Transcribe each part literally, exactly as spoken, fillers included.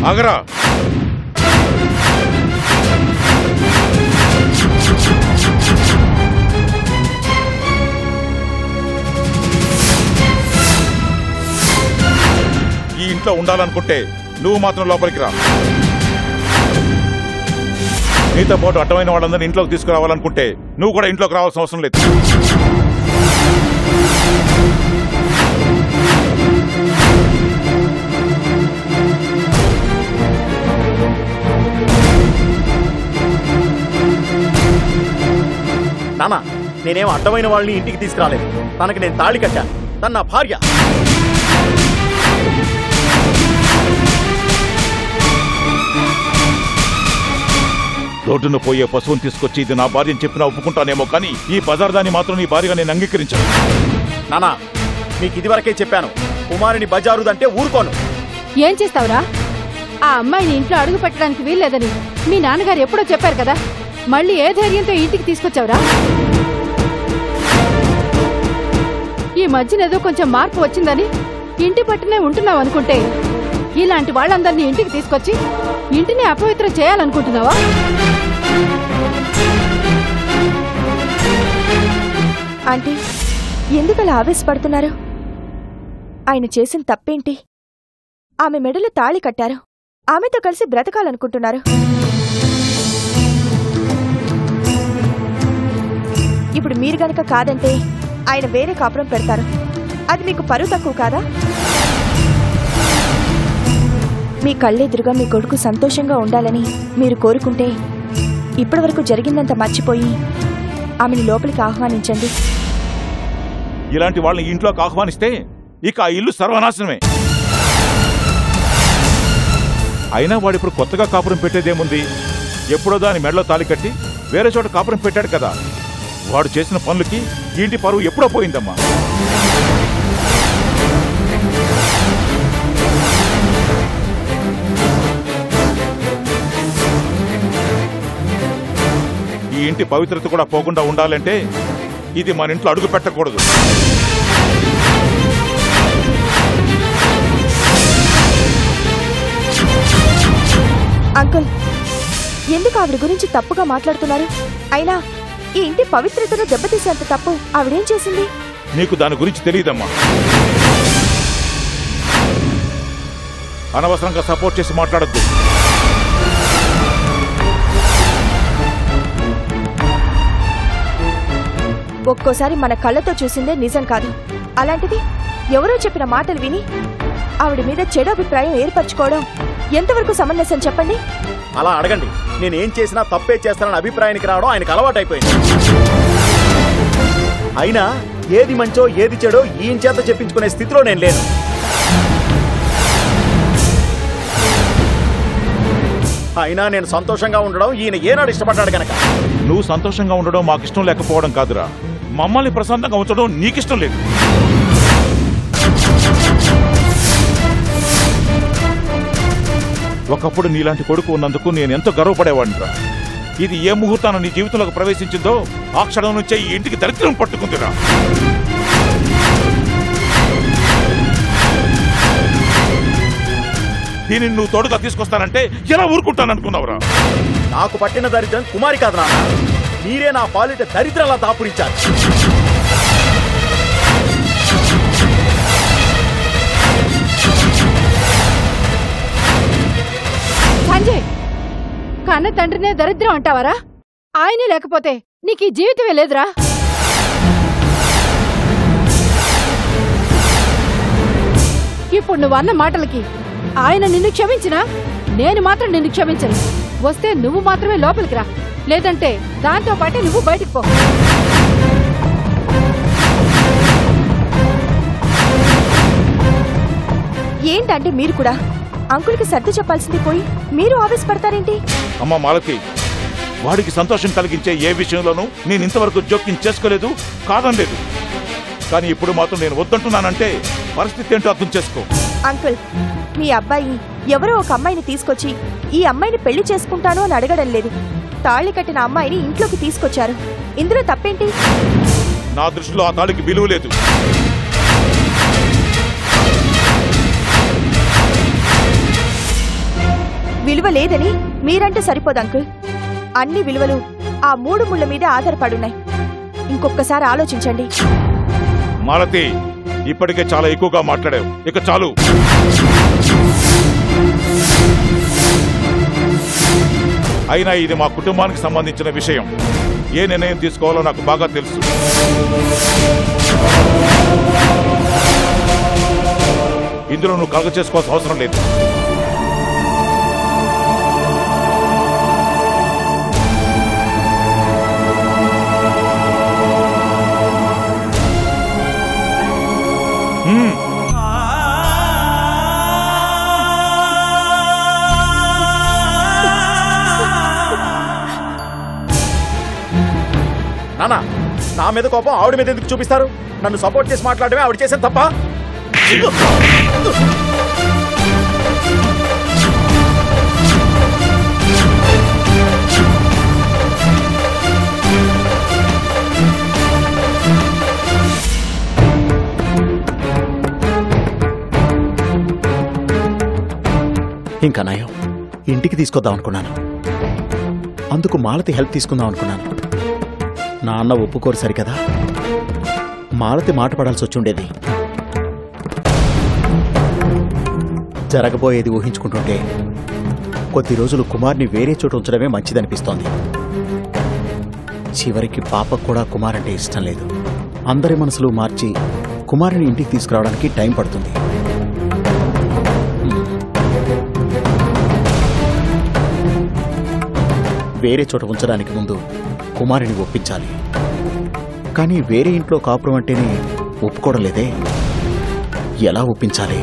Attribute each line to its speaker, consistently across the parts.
Speaker 1: ఆగరా. ఈ ఇంట్లో ఉండాలనుకుంటే నువ్వు మాత్రం లోపలికి రా. నీతో పాటు అడ్డమైన వాళ్ళందరినీ ఇంట్లోకి తీసుకురావాలనుకుంటే నువ్వు కూడా ఇంట్లోకి రావాల్సిన అవసరం లేదు.
Speaker 2: నానా, నేనేం అడ్డమైన వాళ్ళని ఇంటికి తీసుకురాలేదు. తనకి నేను తాళి కట్టాను. తన నా భార్య.
Speaker 1: రోడ్డును పోయే పశువుని తీసుకొచ్చి ఇది నా భార్యని చెప్పినా ఒప్పుకుంటానేమో, కానీ ఈ బజార్ దాన్ని మాత్రం నీ భార్యగా నేను అంగీకరించాను.
Speaker 2: నానా, మీకు ఇదివరకే చెప్పాను, కుమారుని బజారుదంటే ఊరుకోను.
Speaker 3: ఏం చేస్తావురా? ఆ అమ్మాయిని ఇంట్లో అడుగు పెట్టడానికి వీల్లేదని మీ నాన్నగారు ఎప్పుడో చెప్పారు కదా. మళ్ళీ ఏ ధైర్యంతో ఇంటికి తీసుకొచ్చావురా? ఈ మధ్యన ఏదో కొంచెం మార్పు వచ్చిందని ఇంటి పట్టునే ఉంటున్నావు అనుకుంటే, ఇలాంటి వాళ్ళందరినీ ఇంటికి తీసుకొచ్చి ఇంటిని అపవిత్రం చేయాలనుకుంటున్నావా?
Speaker 4: ఆంటీ, ఎందుకలా ఆవేశపడుతున్నారు? ఆయన చేసిన తప్పేంటి? ఆమె మెడలో తాళి కట్టారు. ఆమెతో కలిసి బ్రతకాలనుకుంటున్నారు. ఇప్పుడు మీరు గనక కాదంటే ఆయన వేరే కాపురం పెడతారు. అది మీకు పరువు తక్కువ కాదా? మీ కళ్ళెదురుగా మీ కొడుకు సంతోషంగా ఉండాలని మీరు కోరుకుంటే ఇప్పటివరకు జరిగిందంతా మర్చిపోయి ఆమెను లోపలికి ఆహ్వానించండి.
Speaker 1: ఇలాంటి వాళ్ళని ఇంట్లోకి ఆహ్వానిస్తే ఇక ఆ ఇల్లు సర్వనాశనమే. అయినా వాడిప్పుడు కొత్తగా కాపురం పెట్టేదేముంది? ఎప్పుడో దాని మెడలో తాళి కట్టి వేరే చోట కాపురం పెట్టాడు కదా. వాడు చేసిన పనులకి ఇంటి పరువు ఎప్పుడో పోయిందమ్మా. ఈ ఇంటి పవిత్రత కూడా పోకుండా ఉండాలంటే ఇది మన ఇంట్లో అడుగు పెట్టకూడదు.
Speaker 4: అంకుల్, ఎందుకు ఆవిడ గురించి తప్పుగా మాట్లాడుతున్నారు? అయినా ఈ ఇంటి పవిత్రతను దెబ్బతీసేంత తప్పు ఆవిడేం చేసింది?
Speaker 1: నీకు దాని గురించి తెలియదమ్మా. అనవసరంగా సపోర్ట్ చేసి మాట్లాడద్దు.
Speaker 4: ఒక్కోసారి మన కళ్ళతో చూసిందే నిజం కాదు. అలాంటిది ఎవరో చెప్పిన మాటలు విని ఆవిడ మీద చెడు అభిప్రాయం ఏర్పరచుకోవడం ఎంతవరకు సమంజసం చెప్పండి?
Speaker 2: అలా అడగండి. నేనేం చేసినా తప్పే చేస్తానని అభిప్రాయానికి రావడం ఆయనకు అలవాటైపోయింది. అయినా ఏది మంచో ఏది చెడో ఈయన చేత చెప్పించుకునే స్థితిలో నేను లేను. అయినా నేను సంతోషంగా ఉండడం ఈయన ఏనాడు ఇష్టపడ్డాడు కనుక.
Speaker 1: నువ్వు సంతోషంగా ఉండడం మాకు ఇష్టం లేకపోవడం కాదురా, మమ్మల్ని ప్రశాంతంగా ఉంచడం నీకిష్టం లేదు. ఒకప్పుడు నీలాంటి కొడుకు ఉన్నందుకు నేను ఎంతో గర్వపడేవాడిరా. ఇది ఏ ముహూర్తాన నీ జీవితంలోకి ప్రవేశించిందో ఆ క్షణం నుంచే ఈ ఇంటికి దరిద్రం పట్టుకుందిరా. దీనిని నువ్వు తోడుగా తీసుకొస్తానంటే ఎలా ఊరుకుంటాననుకున్నావురా?
Speaker 2: నాకు పట్టిన దరిద్రం కుమారి కాదు నాన్న, మీరే నా పాలిట దరిద్రలా దాపురించారు.
Speaker 3: సంజయ్, కన్న తండ్రినే దరిద్రం అంటావరా? ఆయనే లేకపోతే నీకు ఈ జీవితమే లేదురా. ఇప్పుడు నువ్వు అన్న మాటలకి ఆయన నిన్ను క్షమించినా నేను మాత్రం నిన్ను క్షమించను. వస్తే నువ్వు మాత్రమే లోపలికి రా, లేదంటే దాంతో పాటే నువ్వు బయటికి పో.
Speaker 4: ఏంటంటే మీరు కూడా అంకుల్కి సర్ది చెప్పాల్సింది పోయి మీరు ఆవేశపడతారేంటి?
Speaker 1: అమ్మ మాలతి, వాడికి సంతోషం కలిగించే ఏ విషయంలోనూ నేను ఇంతవరకు జోక్యం చేసుకోలేదు, కాదనలేదు. కానీ ఇప్పుడు మాత్రం నేను వద్దంటున్నానంటే పరిస్థితి ఏంటో అర్థం చేసుకో.
Speaker 4: అంకుల్, మీ అబ్బాయి ఎవరో ఒక అమ్మాయిని తీసుకొచ్చి ఈ అమ్మాయిని పెళ్లి చేసుకుంటాను అని అడగడం లేదు. తాళి కట్టిన అమ్మాయిని ఇంట్లోకి తీసుకొచ్చారు. ఇందులో తప్పేంటి?
Speaker 1: నా దృష్టిలో ఆ తాళికి విలువ లేదు.
Speaker 4: విలువ లేదని మీరంటే సరిపోదు అంకుల్. అన్ని విలువలు ఆ మూడు ముళ్ళ మీద ఆధారపడున్నాయి. ఇంకొకసారి ఆలోచించండి.
Speaker 1: మాలతి, ఇప్పటికే చాలా ఎక్కువగా మాట్లాడావు, ఇక చాలు. అయినా ఇది మా కుటుంబానికి సంబంధించిన విషయం. ఏ నిర్ణయం తీసుకోవాలో నాకు బాగా తెలుసు. ఇందులో నువ్వు కలగ చేసుకోవాల్సిన అవసరం లేదు.
Speaker 2: నానా, నా మీద కోపం ఆవిడ మీద ఎందుకు చూపిస్తారు? నన్ను సపోర్ట్ చేసి మాట్లాడమే ఆవిడ చేసిన తప్ప.
Speaker 5: ఇంకా నయం, ఇంటికి తీసుకొద్దాం అనుకున్నాను. అందుకు మాలతి హెల్ప్ తీసుకుందాం అనుకున్నాను. నాన్న ఒప్పుకోరు సరికదా, మాలతి మాట పడాల్సి వచ్చుండేది. జరగబోయేది ఊహించుకుంటుంటే కొద్ది రోజులు కుమార్ని వేరే చోట ఉంచడమే మంచిదనిపిస్తోంది. చివరికి పాపకు కూడా కుమార్ అంటే ఇష్టం లేదు. అందరి మనసులు మార్చి కుమారుని ఇంటికి తీసుకురావడానికి టైం పడుతుంది. వేరే చోట ఉంచడానికి ముందు కుమారుని ఒప్పించాలి. కానీ వేరే ఇంట్లో కాపురం అంటేనే ఒప్పుకోవడం లేదే. ఎలా ఒప్పించాలి?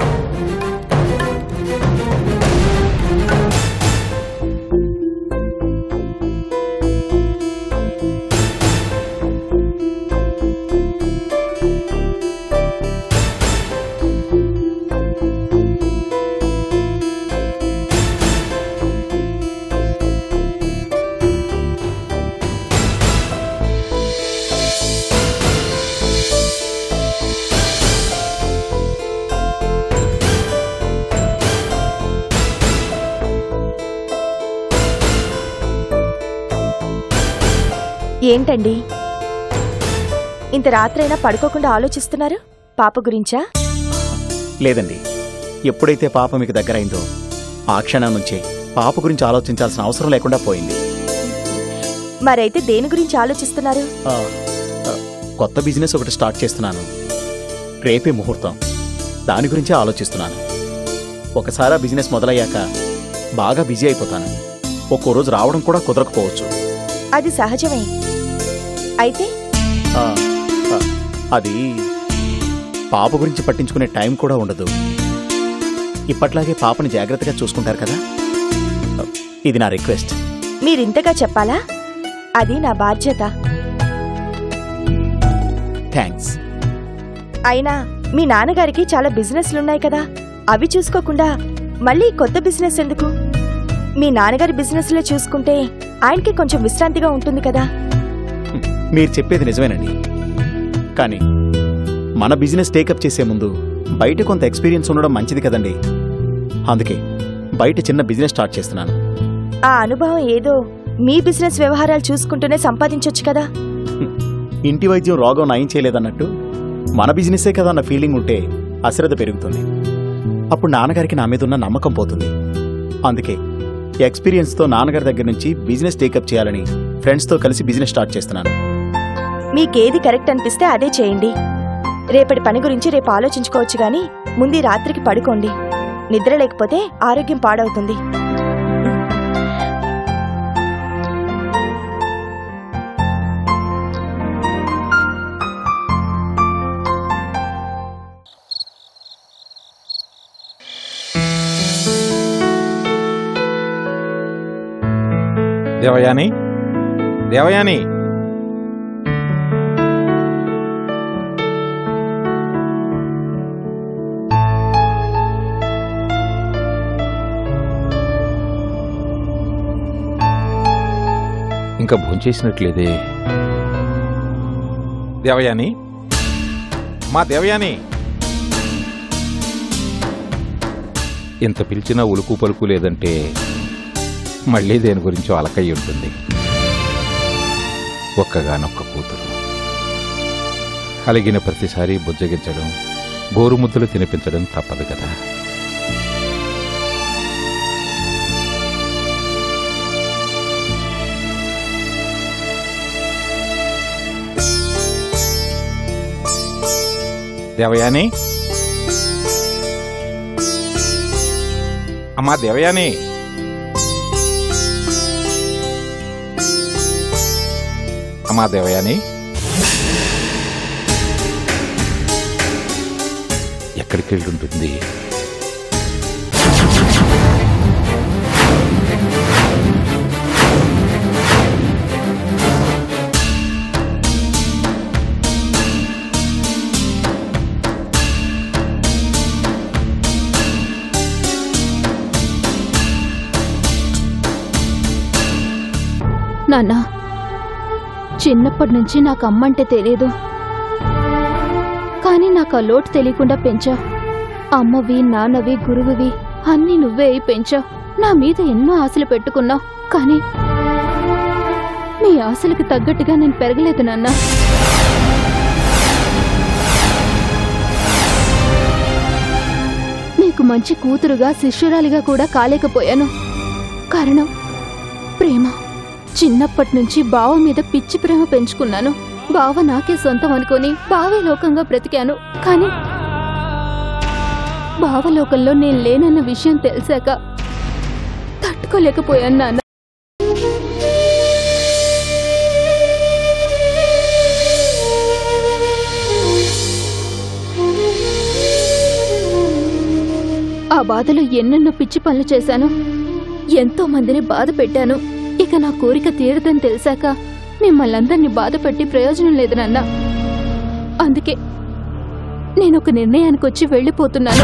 Speaker 4: ఏంటండి ఇంత రాత్రైనా పడుకోకుండా ఆలోచిస్తున్నారు? పాప గురించా?
Speaker 5: లేదండి, ఎప్పుడైతే పాప మీకు దగ్గరైందో ఆ క్షణం నుంచే పాప గురించి ఆలోచించాల్సిన అవసరం లేకుండా పోయింది.
Speaker 4: మరైతే దేని గురించి ఆలోచిస్తున్నారు?
Speaker 5: కొత్త బిజినెస్ ఒకటి స్టార్ట్ చేస్తున్నాను. రేపే ముహూర్తం. దాని గురించే ఆలోచిస్తున్నాను. ఒకసారి ఆ బిజినెస్ మొదలయ్యాక బాగా బిజీ అయిపోతాను. ఒక్కో రోజు రావడం కూడా కుదరకపోవచ్చు.
Speaker 4: అది సహజమే. అయితే
Speaker 5: అది పాప గురించి పట్టించుకునే టైం కూడా ఉండదు. ఇప్పట్లాగే పాపని జాగ్రత్తగా చూసుకుంటారు కదా. ఇది నా రిక్వెస్ట్.
Speaker 4: మీరింతగా చెప్పాలా? అది నా బాధ్యత.
Speaker 5: థ్యాంక్స్.
Speaker 4: అయినా మీ నాన్నగారికి చాలా బిజినెస్లున్నాయి కదా, అవి చూసుకోకుండా మళ్ళీ కొత్త బిజినెస్ ఎందుకు? మీ నాన్నగారి బిజినెస్లో చూసుకుంటే ఆయనకి కొంచెం విశ్రాంతిగా ఉంటుంది కదా.
Speaker 5: మీరు చెప్పేది నిజమేనండి. కానీ మన బిజినెస్ టేకప్ చేసే ముందు బయట కొంత ఎక్స్పీరియన్స్ ఉండడం మంచిది కదండి. అందుకే బయట చిన్న బిజినెస్ స్టార్ట్ చేస్తున్నాను.
Speaker 4: ఆ అనుభవం ఏదో మీ బిజినెస్ వ్యవహారాలు చూసుకుంటూనే సంపాదించొచ్చు కదా.
Speaker 5: ఇంటి వైద్యం రోగం నయం చేయలేదన్నట్టు మన బిజినెస్సే కదా అన్న ఫీలింగ్ ఉంటే అశ్రద్ధ పెరుగుతుంది. అప్పుడు నాన్నగారికి నా మీద ఉన్న నమ్మకం పోతుంది. అందుకే ఎక్స్పీరియన్స్తో నాన్నగారి దగ్గర నుంచి బిజినెస్ టేకప్ చేయాలని ఫ్రెండ్స్తో కలిసి బిజినెస్ స్టార్ట్ చేస్తున్నాను.
Speaker 4: మీకేది కరెక్ట్ అనిపిస్తే అదే చేయండి. రేపటి పని గురించి రేపు ఆలోచించుకోవచ్చు, గాని ముందు రాత్రికి పడుకోండి. నిద్ర లేకపోతే ఆరోగ్యం పాడవుతుంది.
Speaker 6: దేవయాని, దేవయాని, ఇంకా భోంచేసినట్లేదే. దేవయాని, మా దేవయాని, ఇంత పిలిచినా ఉలుకు పలుకు లేదంటే మళ్ళీ దేని గురించో అలకయ్యి ఉంటుంది. ఒక్కగానొక్క కూతురు అలిగిన ప్రతిసారి బుజ్జగించడం, గోరుముద్దలు తినిపించడం తప్పదు కదా. దేవయాని, అమ్మా దేవయాని, అమ్మా దేవయాని, ఎక్కడికి వెళ్ళుంటుంది?
Speaker 3: నాన్న, చిన్నప్పటి నుంచి నాకు అమ్మంటే తెలియదు, కానీ నాకు ఆ లోటు తెలియకుండా పెంచావు. అమ్మవి, నాన్నవి, గురువువి అన్నీ నువ్వే అయి పెంచావు. నా మీద ఎన్నో ఆశలు పెట్టుకున్నావు, కానీ మీ ఆశలకు తగ్గట్టుగా నేను పెరగలేదు నాన్న. నీకు మంచి కూతురుగా, శిష్యురాలిగా కూడా కాలేకపోయాను. కారణం ప్రేమ. చిన్నప్పటి నుంచి బావ మీద పిచ్చి ప్రేమ పెంచుకున్నాను. బావ నాకే సొంతం అనుకుని బావే లోకంగా బ్రతికాను. కానీ బావలోకంలో నేను లేనన్న విషయం తెలిసాక తట్టుకోలేకపోయాను నాన్న. ఆ బాధలో ఎన్నెన్నో పిచ్చి పనులు చేశాను, ఎంతో మందిని బాధ పెట్టాను. ఇక నా కోరిక తీరదని తెలిసాక మిమ్మల్ని అందరినీ బాధ పెట్టి ప్రయోజనం లేదు నాన్న. అందుకే నేను ఒక నిర్ణయానికి వచ్చి వెళ్ళిపోతున్నాను.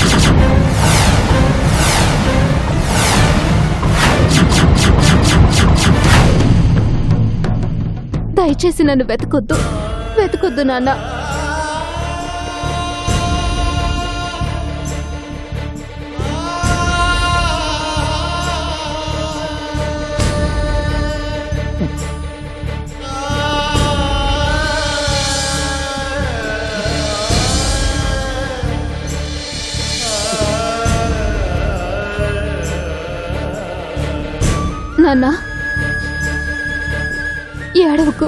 Speaker 3: దయచేసి నన్ను వెతకొద్దు, వెతకొద్దు నాన్న. నాన్న, ఏడవకు.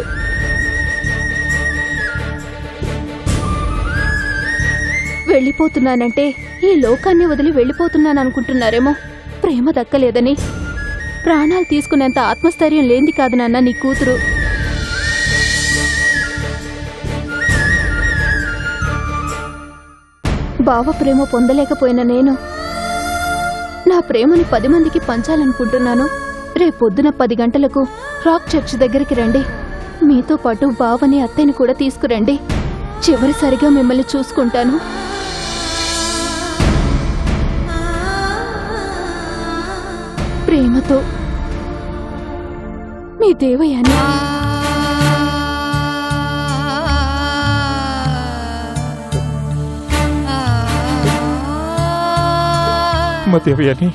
Speaker 3: వెళ్ళిపోతున్నానంటే ఈ లోకాన్ని వదిలి వెళ్ళిపోతున్నాను అనుకుంటున్నారేమో. ప్రేమ దక్కలేదని, ప్రాణాలు తీసుకునేంత ఆత్మస్థైర్యం లేంది కాదు నాన్న నీ కూతురు. బావ ప్రేమ పొందలేకపోయిన నేను నా ప్రేమను పది మందికి పంచాలనుకుంటున్నాను. రేపొద్దున పది గంటలకు రాక్ చర్చ్ దగ్గరికి రండి. మీతో పాటు బావని, అత్తయ్యని కూడా తీసుకురండి. చివరిసారిగా మిమ్మల్ని చూసుకుంటాను. ప్రేమతో మీ దేవయాని.
Speaker 6: మా దేవయాని,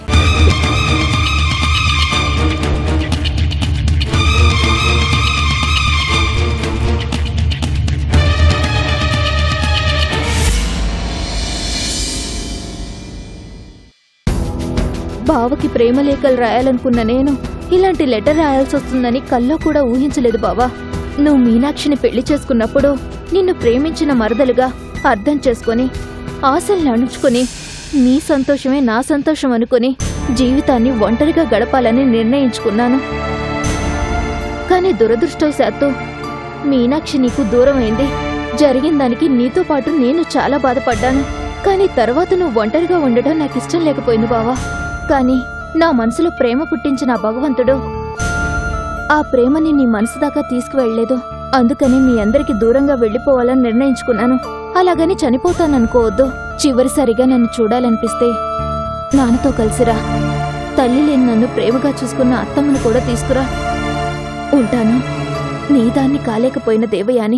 Speaker 3: బావకి ప్రేమ లేఖలు రాయాలనుకున్న నేను ఇలాంటి లెటర్ రాయాల్సి వస్తుందని కల్లో కూడా ఊహించలేదు బావా. నువ్వు మీనాక్షిని పెళ్లి చేసుకున్నప్పుడు నిన్ను ప్రేమించిన మరదలుగా అర్థం చేసుకుని, ఆశల్ని అణుచుకుని, నీ సంతోషమే నా సంతోషం అనుకుని జీవితాన్ని ఒంటరిగా గడపాలని నిర్ణయించుకున్నాను. కానీ దురదృష్టవశాత్తు మీనాక్షి నీకు దూరమైంది. జరిగిన దానికి నీతో పాటు నేను చాలా బాధపడ్డాను. కానీ తర్వాత నువ్వు ఒంటరిగా ఉండడం నాకు ఇష్టం లేకపోయింది బావా. కానీ నా మనసులో ప్రేమ పుట్టించిన ఆ భగవంతుడు ఆ ప్రేమని నీ మనసు దాకా తీసుకువెళ్లేదు. అందుకని మీ అందరికి దూరంగా వెళ్లిపోవాలని నిర్ణయించుకున్నాను. అలాగని చనిపోతాననుకోవద్దు. చివరిసారిగా నన్ను చూడాలనిపిస్తే నాన్నతో కలిసిరా. తల్లి లేని నన్ను ప్రేమగా చూసుకున్న అత్తమ్మను కూడా తీసుకురా. ఉంటాను, నీదాన్ని కాలేకపోయిన దేవయాని.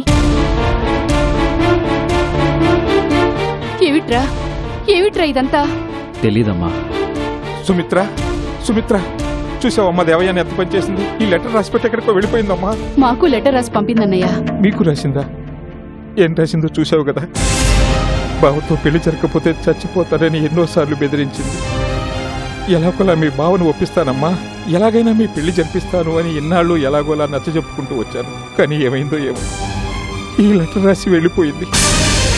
Speaker 7: ఏమిట్రా ఏమిట్రా ఇదంతా? తెలీదమ్మా.
Speaker 6: సుమిత్ర సుమిత్ర చూసావమ్మా దేవయ్యాన్ని ఎంత పని చేసింది. ఈ లెటర్ రాసిపెట్టి ఎక్కడికో వెళ్ళిపోయిందమ్మా.
Speaker 8: మాకు లెటర్ రాసి పంపిందన్నయ్య.
Speaker 6: మీకు రాసిందా? ఏం రాసిందో చూసావు కదా. బావతో పెళ్లి జరగకపోతే చచ్చిపోతారని ఎన్నోసార్లు బెదిరించింది. ఎలాగోలా మీ బావను ఒప్పిస్తానమ్మా, ఎలాగైనా మీ పెళ్లి జరిపిస్తాను అని ఇన్నాళ్ళు ఎలాగోలా నచ్చ చెప్పుకుంటూ వచ్చాను. కానీ ఏమైందో ఏమో ఈ లెటర్ రాసి వెళ్ళిపోయింది.